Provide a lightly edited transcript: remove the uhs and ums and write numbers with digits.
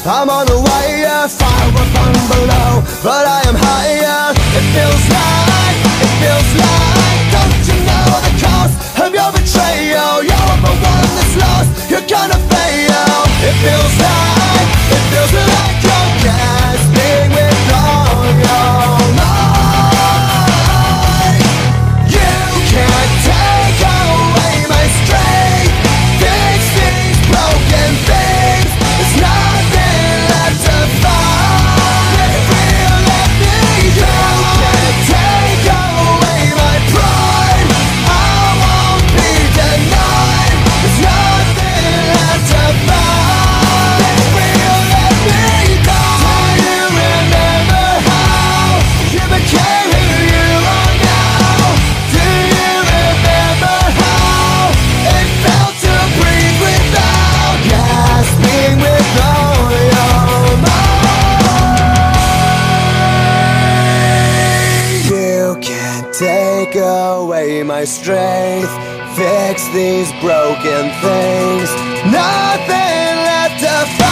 I'm on the wire, fire upon below, but I am higher. It feels like, don't you know the cost of your betrayal? You're the one that's lost, you're gonna fail. It feels like you're gasping with all your might. You can't take away my strength, fix these broken things. There's nothing left to fight. Real, let me go. You can't take away my pride, I won't be denied. There's nothing left to fight. Real, let me go. Do you remember how you became who you are now? Do you remember how it felt to breathe without gasping with all your might? You can't take away my strength, fix these broken things. Nothing left to